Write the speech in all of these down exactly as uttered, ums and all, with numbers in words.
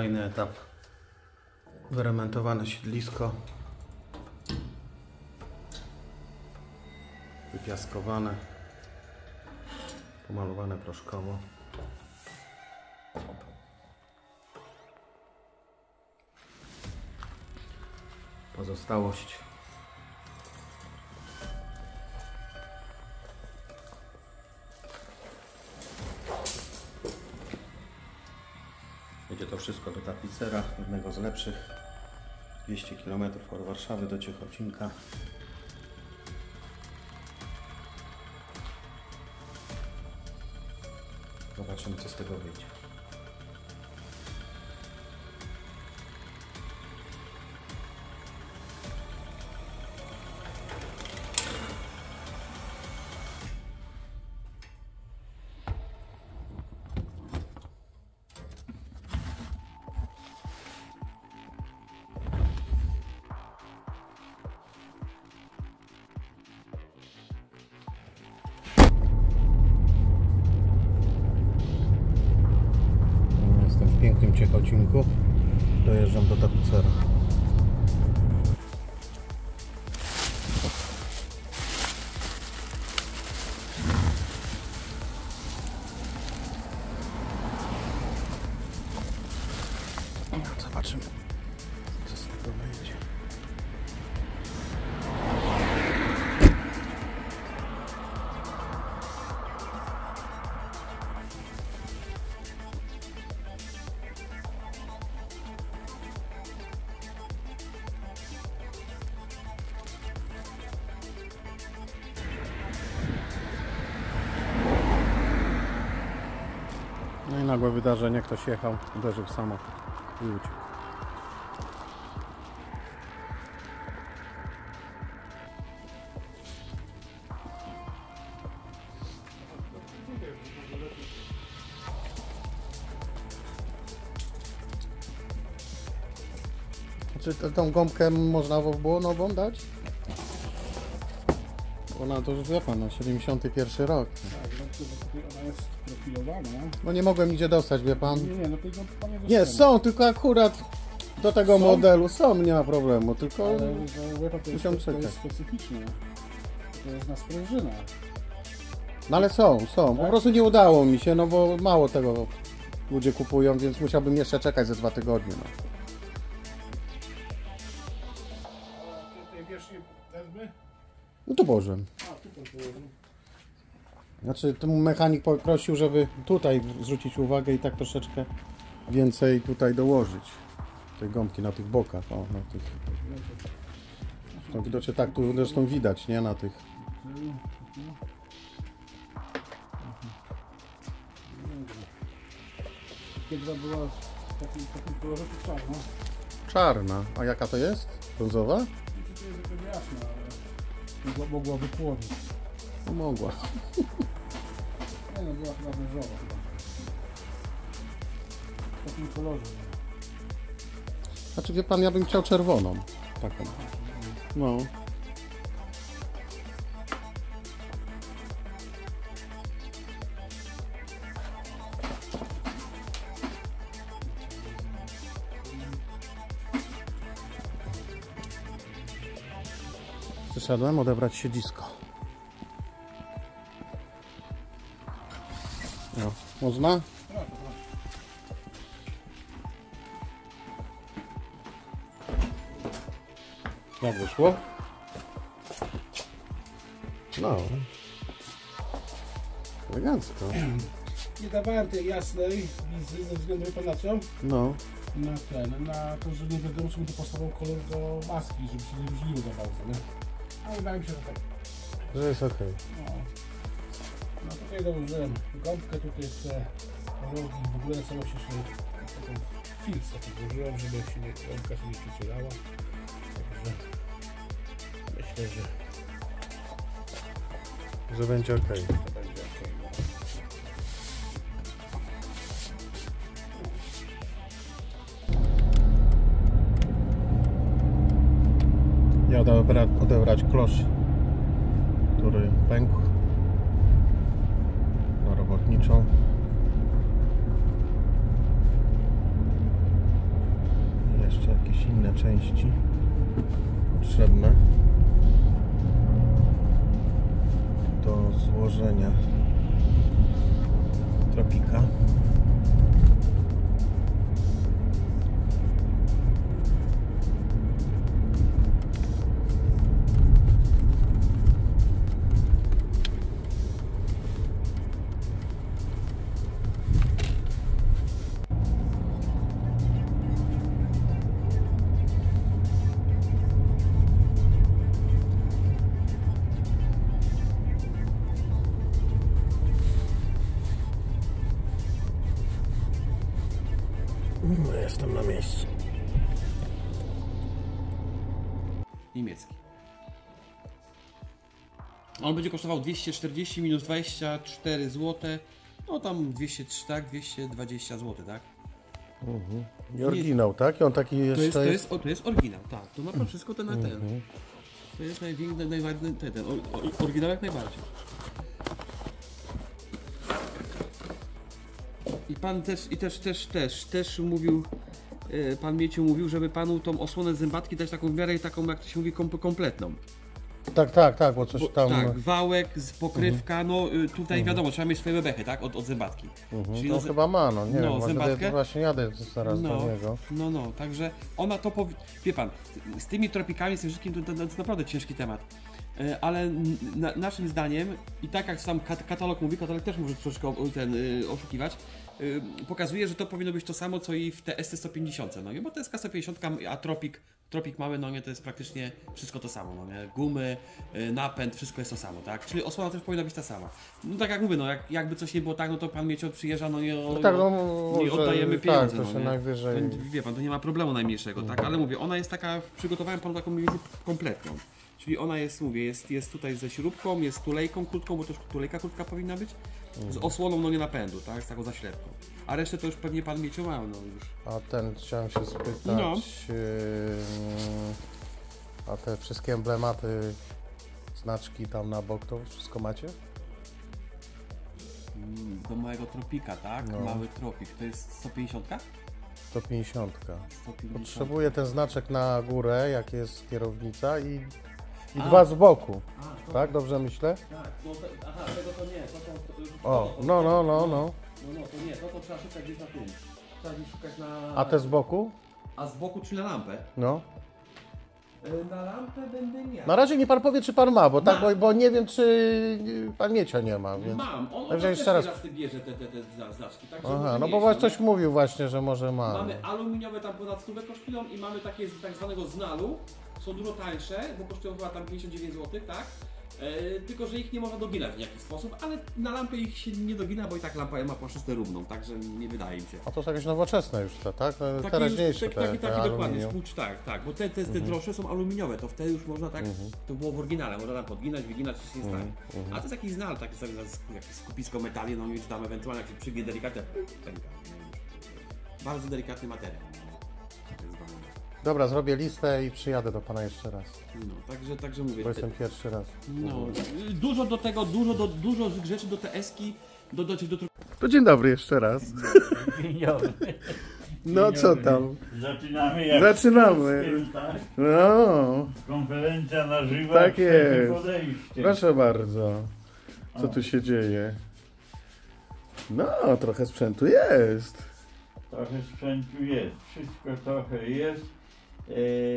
Kolejny etap. Wyremontowane siedlisko. Wypiaskowane. Pomalowane proszkowo. Pozostałość. Jedzie to wszystko do tapicera, jednego z lepszych. dwieście kilometrów od Warszawy do Cichocinka. Zobaczymy, co z tego wyjdzie. W pięknym Ciechocinku dojeżdżam do tapicera. Zobaczymy, co z tego będzie. No i nagłe wydarzenie, ktoś jechał, uderzył w samochód i uciekł. Czy tą gąbkę można było nową dać? Ona to już wie pan, no siedemdziesiąty pierwszy rok. Tak, ona jest profilowana. No nie mogłem nigdzie dostać, wie pan. Nie, nie, no tej gąbki pan nie Nie, dostanie. są, tylko akurat do tego Są? modelu są, nie ma problemu, tylko Ale że, wie pan, to, jest, musiałem to jest czekać. specyficzne. To jest na sprężynach. No ale są, są, po Tak? prostu nie udało mi się, no bo mało tego ludzie kupują, więc musiałbym jeszcze czekać ze dwa tygodnie. No, A tej wierzchniej wezmę? no to Boże. A, tu pan położył. Znaczy, ten mechanik poprosił, żeby tutaj zwrócić uwagę i tak troszeczkę więcej tutaj dołożyć tej gąbki na tych bokach, o, na tych. To widocznie tak, tu zresztą widać, nie, na tych. Piedra była w takim, takim kolorze czarna. Czarna, a jaka to jest? Brązowa? To jest jakaś jasna, ale mogła, mogła wypłonić. No mogła. Nie no, była chyba beżowa chyba. W takim kolorze. Znaczy, wie pan, ja bym chciał czerwoną. Taką. No. Przyszedłem odebrać siedzisko. No, można? Jak wyszło? No. Elegancko. Nie dawałem tej jasnej wizy ze względu na co? No. Na ten, na to, że nie wiadomo, czy będzie pasował kolor do maski, żeby się nie różniło za bardzo, nie? Ale wydaje mi się, że tak. Że jest ok. No, no tutaj dołożyłem gąbkę, tutaj te rogi, w ogóle na całości jeszcze taką filc taką włożyłem, żeby się nie, gąbka się nie przecierała. Także myślę, że Że będzie ok. to będzie ok. Jadę odebrać, odebrać klosz, który pękł na robotniczą. inne części potrzebne do złożenia tropika. No, jestem na miejscu. Niemiecki. On będzie kosztował dwieście czterdzieści minus dwadzieścia cztery złote. No tam dwieście trzy, tak? dwieście dwadzieścia złotych, tak? Mhm. I oryginał, tak? I on taki jeszcze to jest, to jest... jest, o, to jest oryginał, tak. To ma to wszystko ten na ten. Mhm. To jest największy, najbardziej ten, ten. Oryginał jak najbardziej. I pan też, i też, też, też, też mówił, yy, pan Mieciu mówił, żeby panu tą osłonę zębatki dać taką w miarę taką, jak to się mówi, kom kompletną. Tak, tak, tak, bo coś Bo, tam... tak, wałek, z pokrywka, Mhm. no y, tutaj Mhm. wiadomo, trzeba mieć swoje bebechy, tak, od, od zębatki. Mhm. Czyli To od, chyba ma, no nie no, wiem, może zębatkę? właśnie jadę zaraz no, do niego. no, no, także ona to powie... Wie pan, z tymi tropikami, z tym wszystkim to, to, to jest naprawdę ciężki temat. Y, ale na, naszym zdaniem, i tak jak sam kat katalog mówi, katalog też może troszeczkę o, ten, y, oszukiwać, y, pokazuje, że to powinno być to samo, co i w T S T sto pięćdziesiąt, no nie, bo to jest K sto pięćdziesiąt, a tropik Tropik mały, no nie, to jest praktycznie wszystko to samo, no nie, gumy, y, napęd, wszystko jest to samo, tak, czyli osłona też powinna być ta sama. No tak jak mówię, no jak, jakby coś nie było tak, no to pan Miecio przyjeżdża, no nie, o, No tak, no, nie może, oddajemy pieniądze, tak, to się no, nie? najwyżej... To, wie pan, to nie ma problemu najmniejszego, tak, ale mówię, ona jest taka, przygotowałem panu taką mniej więcej kompletną. Czyli ona jest, mówię, jest, jest tutaj ze śrubką, jest tulejką krótką, bo też tulejka krótka powinna być, z osłoną, no nie napędu, tak, z taką zaślepką. A resztę to już pewnie pan Mieciu ma, no już. A ten, chciałem się spytać, No. yy, a te wszystkie emblematy, znaczki tam na bok, to wszystko macie? Mm, do małego tropika, tak, No. mały tropik, to jest sto pięćdziesiąt? sto pięćdziesiąt. sto pięćdziesiąt. Potrzebuję ten znaczek na górę, jak jest kierownica i, i A. dwa z boku, A, to, tak? Dobrze myślę? tak, no to, aha, tego to nie, to, to, to, to, to, O, to, to, no, no, no, no. No, no, to nie, to, to trzeba szukać gdzieś na tym. Trzeba gdzieś szukać na... A te z boku? A z boku czy na lampę? No. Na lampę będę miał. Na razie nie pan powie, czy pan ma, bo, tak, Ma. bo, bo nie wiem, czy pan Miecia nie ma, więc... Mam, on, on Także też jeszcze raz- raz ty bierze te, te, te zna- znaczki. Tak, Aha, no bo właśnie coś mówił właśnie, że może ma. Mamy aluminiowe tam ponad stówę kosztują i mamy takie z tak zwanego znalu. Są dużo tańsze, bo kosztują chyba tam pięćdziesiąt dziewięć złotych, tak? E, tylko, że ich nie można doginać w jakiś sposób, ale na lampę ich się nie dogina, bo i tak lampa ma płaszczyznę równą, także nie wydaje mi się. A to są jakieś nowoczesne już te, tak? Te Taki, teraźniejsze tak, te, taki, te taki dokładnie, aluminium. spłucz, tak, tak, bo te, te, te Mhm. droższe są aluminiowe, to wtedy już można tak, Mhm. to było w oryginale, można tam podginać, wyginać i się nie stanie. Mhm, mhm. A to jest jakiś znal, taki sobie jakieś skupisko metali, no już tam ewentualnie jak się przygnie delikatnie, ten, bardzo delikatny materiał. Tak zwany. Dobra, zrobię listę i przyjadę do pana jeszcze raz, No, także, także mówię. bo jestem pierwszy raz. No, dużo do tego, dużo, do, dużo rzeczy do T S ki, do, do, do, do To dzień dobry jeszcze raz. Dzień dobry. No Dzień co dobry. tam? Zaczynamy jak Zaczynamy. tak? No, Konferencja na żywo. Tak trzecie jest. podejście. proszę bardzo. Co O. tu się dzieje? No, trochę sprzętu jest. Trochę sprzętu jest, wszystko trochę jest. Eee,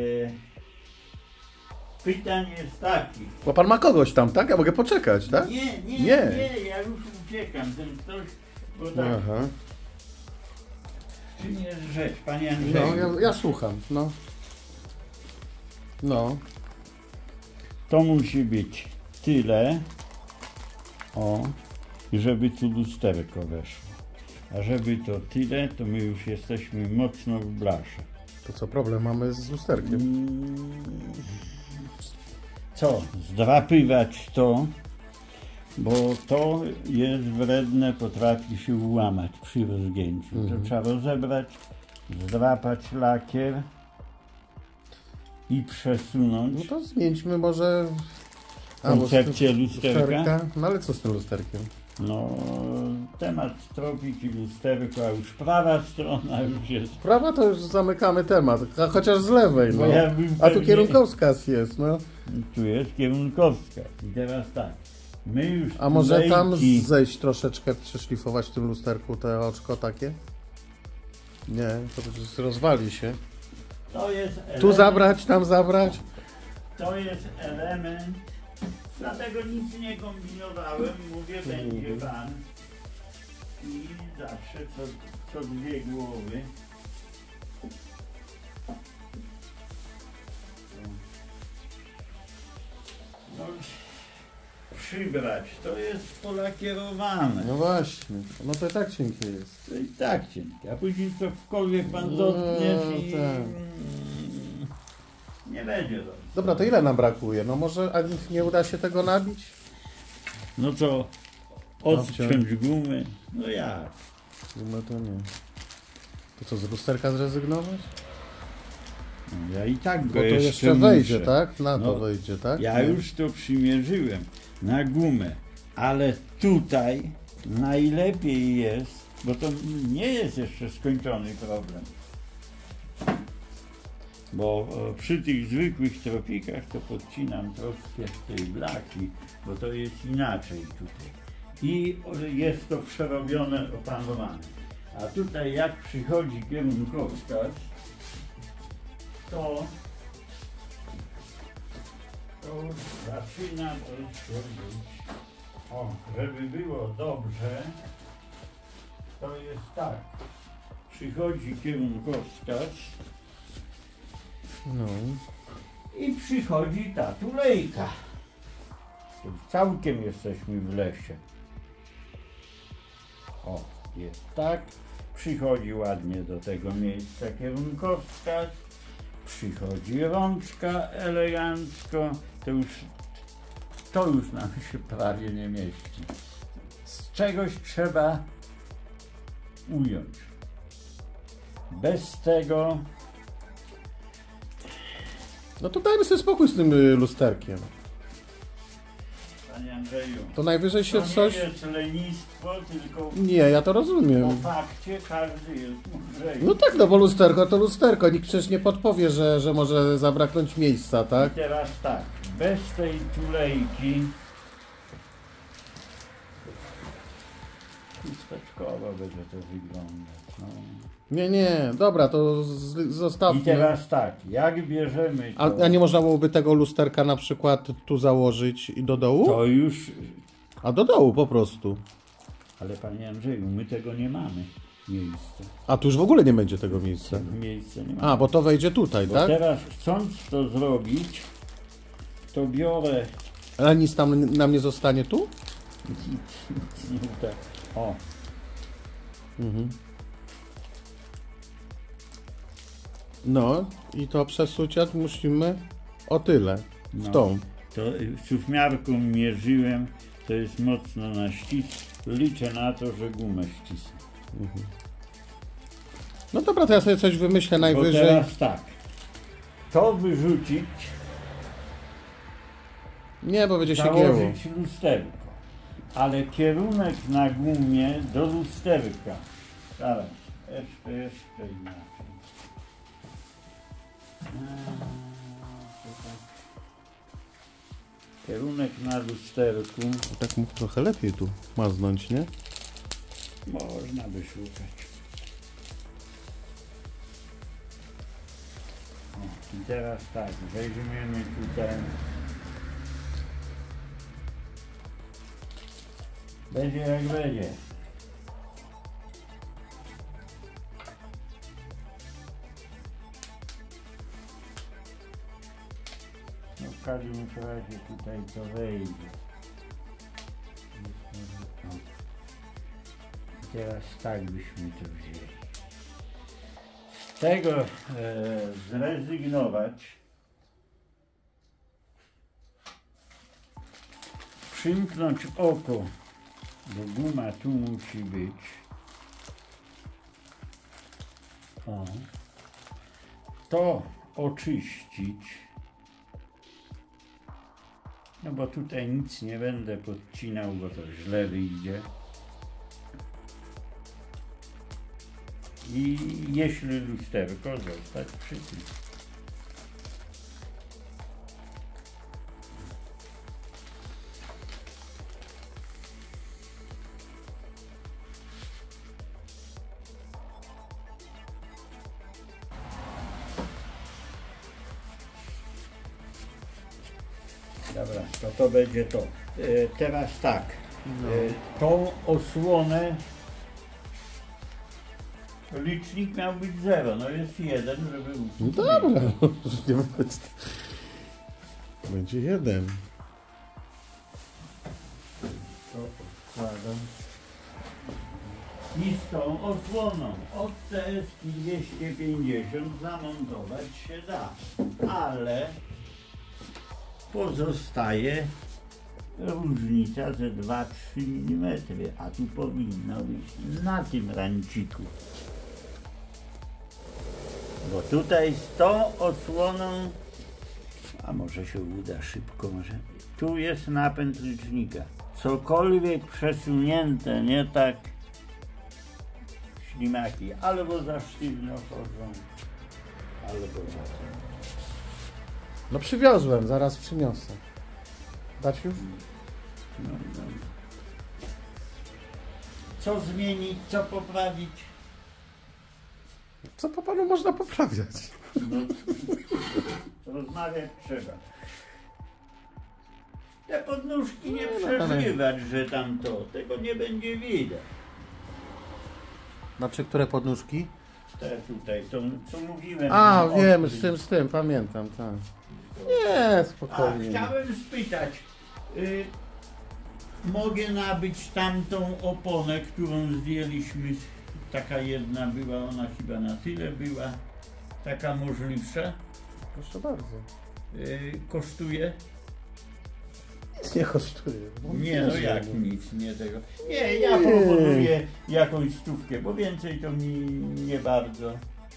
pytań jest takich. Bo pan ma kogoś tam, tak? Ja mogę poczekać, tak? Nie, nie, Nie. nie, ja już uciekam. Ten ktoś, bo tak, Aha. czym jest rzecz, panie Andrzeju? No, ja, ja słucham, no. No. To musi być tyle, o, żeby tu lusterko weszło. A żeby to tyle, to my już jesteśmy mocno w blasze. To co, problem mamy z lusterkiem? Mm, Co? Zdrapywać to, bo to jest wredne, potrafi się ułamać przy rozgięciu. Mhm. To trzeba rozebrać, zdrapać lakier i przesunąć No to zmieńmy może... A, bo z koncepcję tym- lusterka. No ale co z tym lusterkiem? No, temat tropik i lusterko, a już prawa strona już jest. Prawa to już zamykamy temat, a chociaż z lewej, no. Bo ja bym A tu pewnie- kierunkowskaz jest, no. Tu jest kierunkowskaz. I teraz tak, my już A może tam tulejki- zejść troszeczkę, przeszlifować w tym lusterku te oczko takie? Nie, to przecież rozwali się. To jest Tu element, zabrać, tam zabrać. To jest element, dlatego nic nie kombinowałem, mówię, będzie pan. I zawsze co, co dwie głowy. No, przybrać, to jest polakierowane. No właśnie, no to i tak cienkie jest. To i tak cienkie, a później cokolwiek pan dotkniesz No, i tak. mm, nie będzie dobrze. Dobra, to ile nam brakuje? No może a nie uda się tego nabić? No co, odciąć gumy? No jak? No to nie. To co, z lusterka zrezygnować? No ja i tak go Bo to jeszcze, jeszcze muszę. wejdzie, tak? Na to No, wejdzie, tak? Ja Nie. już to przymierzyłem na gumę, ale tutaj najlepiej jest, bo to nie jest jeszcze skończony problem. Bo e, przy tych zwykłych tropikach to podcinam troszkę tej blaki, bo to jest inaczej tutaj. I e, jest to przerobione, opanowane. A tutaj jak przychodzi kierunkowskaz, to to zaczyna to się być. O, żeby było dobrze, to jest tak. Przychodzi kierunkowskaz No. i przychodzi ta tulejka. Tu całkiem jesteśmy w lesie. O, jest tak. Przychodzi ładnie do tego miejsca kierunkowskaz. Przychodzi rączka elegancko. To już, to już nam się prawie nie mieści. Z czegoś trzeba ująć. Bez tego No to dajmy sobie spokój z tym y, lusterkiem. Panie Andrzeju, To najwyżej się to coś... nie jest lenistwo, tylko Nie, ja to po rozumiem. fakcie każdy jest mądrzejszy. No tak, no bo lusterko to lusterko. Nikt przecież nie podpowie, że, że może zabraknąć miejsca, I tak? teraz tak, bez tej tulejki chusteczkowo będzie to wyglądać. No. Nie, nie, dobra, to z, I zostawmy. teraz tak, jak bierzemy A, to, a nie można byłoby tego lusterka na przykład tu założyć i do dołu? to już, A do dołu po prostu. ale panie Andrzeju, my tego nie mamy miejsca. A tu już w ogóle nie będzie tego miejsca. Tego miejsca nie mamy. A, bo to wejdzie tutaj, Bo tak? teraz chcąc to zrobić, to biorę A nic tam nam nie zostanie tu? tak, o, Mhm. No i to przesuć musimy o tyle. W No. tą. to szufmiarką mierzyłem, to jest mocno na ścisk, liczę na to, że gumę ścisnę. No dobra, to ja sobie coś wymyślę Bo najwyżej. teraz tak, to wyrzucić, Nie, bo będzie się gięło. założyć lusterko, ale kierunek na gumie do lusterka. Zaraz, jeszcze, jeszcze inaczej. Eee, tutaj. Kierunek na lusterku Tak mógł trochę lepiej tu maznąć, nie? można by szukać. O, i teraz tak, weźmiemy tutaj. Będzie jak będzie. No w każdym razie tutaj to wejdzie. O. I teraz tak byśmy to wzięli. Z tego e, zrezygnować. Przymknąć oko, bo guma tu musi być. O. To oczyścić. No bo tutaj nic nie będę podcinał, bo to źle wyjdzie. I jeśli lusterko, zostać przy tym. Dobra, to to będzie to. E, teraz tak, No. e, tą osłonę, licznik miał być zero, no jest jeden, żeby No uczyć. dobra, no, nie będzie. Będzie jeden. To odkładam. I z tą osłoną od C S dwieście pięćdziesiąt zamontować się da, ale pozostaje różnica ze dwa trzy milimetry, a tu powinno być na tym ranciku. Bo tutaj z tą osłoną, a może się uda szybko, może tu jest napęd licznika. Cokolwiek przesunięte nie tak, ślimaki albo za sztywno chodzą, albo za tym. No przywiozłem, zaraz przyniosę. Dać już? No, no. Co zmienić, co poprawić? Co po panu można poprawiać? No, rozmawiać trzeba. Te podnóżki nie No, ale- przeżywać, że tam to, tego nie będzie widać. Znaczy, które podnóżki? Te tutaj, to co mówiłem. A, o wiem, tym. z tym, z tym, pamiętam, tak. Nie, A, spokojnie. chciałem spytać, y, mogę nabyć tamtą oponę, którą zdjęliśmy, taka jedna była, ona chyba na tyle była, taka możliwsza, Proszę bardzo. y, kosztuje? Nic nie kosztuje. bo Nie, no wiesz, jak że- nic, nie tego. Nie, ja proponuję jakąś stówkę, bo więcej to mi nie bardzo.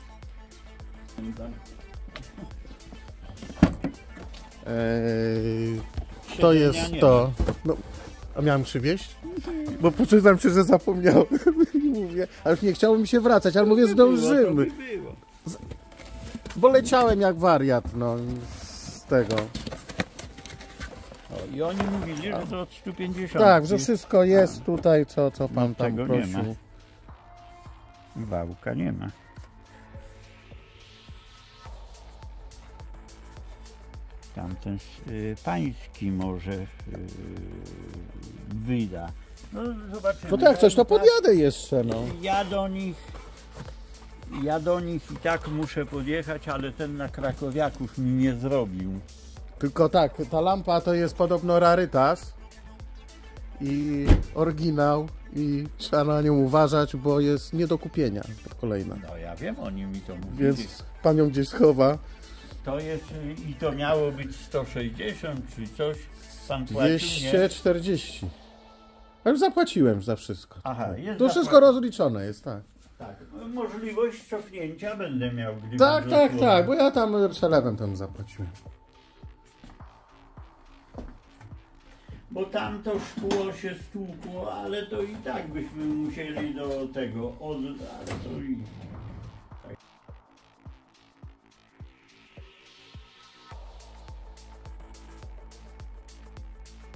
Eee, to Siedzenia jest nie to. No, a miałem przywieźć? Bo przyznam się, że zapomniałem. Mówię, a już nie chciało mi się wracać, ale mówię, zdążymy. To by było. Bo leciałem jak wariat, no, z tego. O, i oni mówili, że to od stu pięćdziesięciu. Tak, że wszystko jest tutaj, co, co pan No, tam tego nie ma. prosił. Wałka nie ma. Tamten y, pański może y, wyda. No zobaczymy. No to jak coś, to podjadę jeszcze, no. Ja do nich, ja do nich i tak muszę podjechać, ale ten na Krakowiaków mi nie zrobił. Tylko tak, ta lampa to jest podobno rarytas i oryginał i trzeba na nią uważać, bo jest nie do kupienia kolejna. No ja wiem, oni mi to mówili. Więc pan ją gdzieś schowa. To jest y, i to miało być sto sześćdziesiąt czy coś. Pan płacił, nie? dwieście czterdzieści. Ja już zapłaciłem za wszystko. Aha, jest To wszystko zapłat- rozliczone jest, tak. Tak, możliwość cofnięcia będę miał, gdyby Tak, tak, doszło tak, do- bo ja tam przelewem ten zapłaciłem. Bo tam to szkło się stłukło, ale to i tak byśmy musieli do tego od... ale to i...